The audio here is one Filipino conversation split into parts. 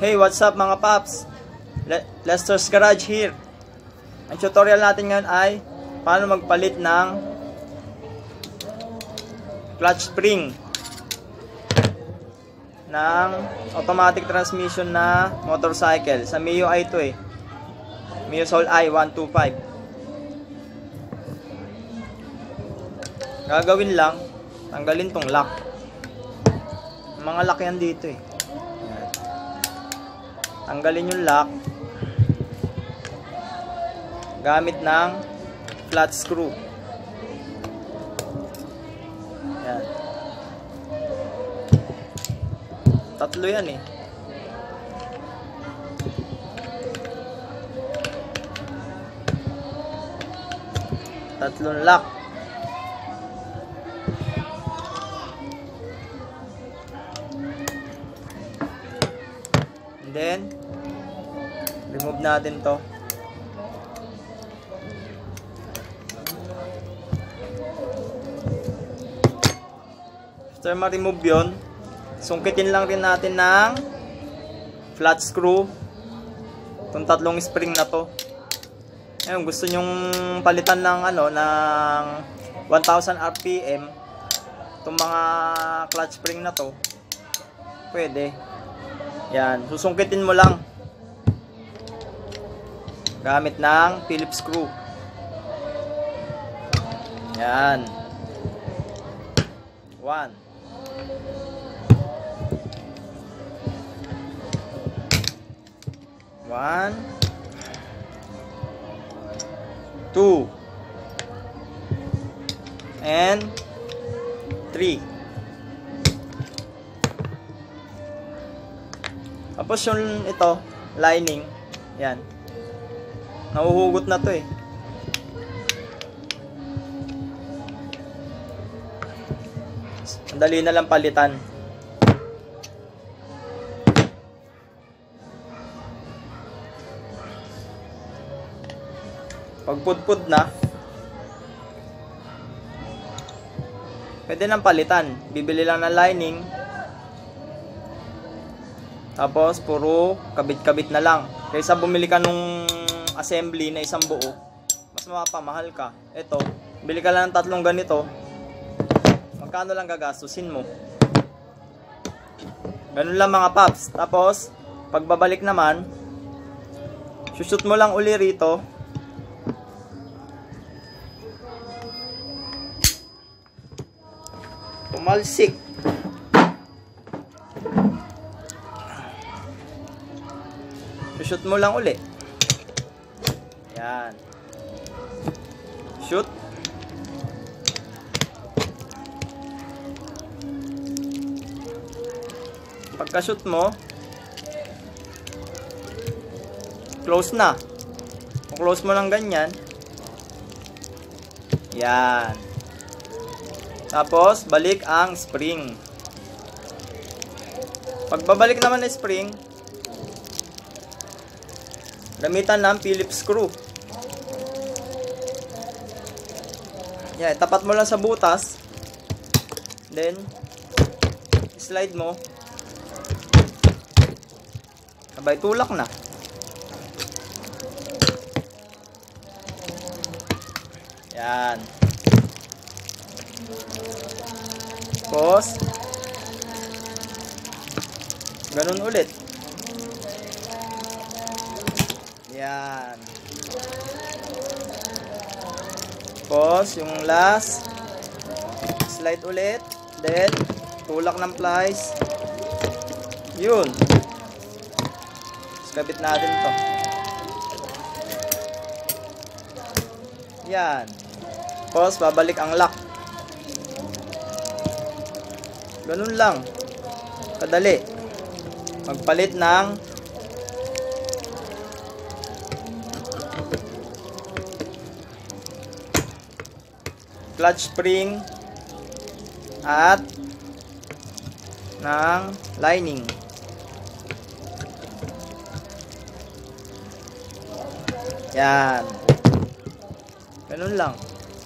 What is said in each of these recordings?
Hey, what's up mga paps? Lester's Garage here. Ang tutorial natin ngayon ay paano magpalit ng clutch spring ng automatic transmission na motorcycle. Sa Mio i ito eh. Mio Soul i 125. Gagawin lang, tanggalin tong lock. Mga lock yan dito eh. Tanggalin yung lock gamit ng flat screw. Yan. Tatlo yan eh. Tatlong lock. And then remove natin to. After ma-remove yun, sungkitin lang rin natin ng flat screw itong tatlong spring na to. Ayun, gusto nyong palitan ng ng 1000 RPM itong mga clutch spring na to, pwede. Yan, susungkitin mo lang gamit ng Phillips screw. Yan. 1 2 and 3. Tapos yung ito, lining, yan. Nahuhugot na to eh. Dali na lang palitan. Pag pudpud na, pwede nang palitan. Bibili lang ng lining. Tapos puro kabit-kabit na lang. Kaysa bumili ka nung assembly na isang buo, mas mapamahal ka. Ito, bili ka lang ng tatlong ganito. Magkano lang gagastusin mo? Ganun lang mga paps. Tapos pagbabalik naman, shoot mo lang uli rito. Tumalsik. Shoot mo lang uli. Yan. Shoot. Pagka-shoot mo, close na. Kung close mo lang ganyan, yan. Tapos, balik ang spring. Pagbabalik naman ng spring, gamitan ng Phillips screw. Yan, tapat mo lang sa butas. Then, slide mo. Sabay tulak na. Yan. Tapos ganun ulit. Yan. Tapos yung last, slide ulit. Then tulak ng plies. Yun. Kabit natin to. Yan. Tapos babalik ang lock. Ganun lang kadali magpalit ng clutch spring at ng lining. Yan. Ganun lang.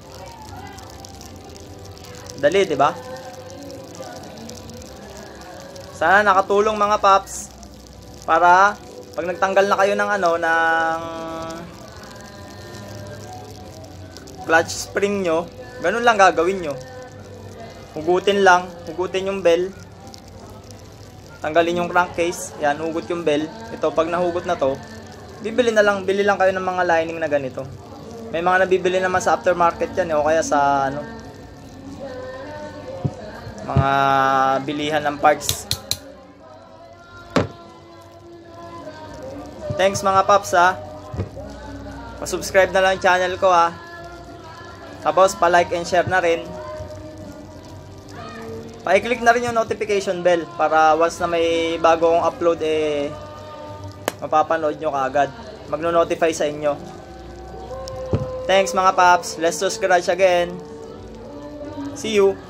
Dali, 'di ba? Sana nakatulong mga paps. Para pag nagtanggal na kayo ng ano, ng clutch spring nyo, ganun lang gagawin nyo. Hugutin yung bell. Tanggalin yung crankcase. Yan, hugot yung bell. Ito, pag nahugot na to, bili lang kayo ng mga lining na ganito. May mga nabibili naman sa aftermarket yan, o kaya sa ano, mga bilihan ng parts. Thanks mga paps ha. Pa-subscribe na lang yung channel ko ha. Tapos pa-like and share na rin. Pa-click na rin yung notification bell para once na may bago akong upload mapapanood nyo kaagad. Magno-notify sa inyo. Thanks mga paps. Let's just garage again. See you.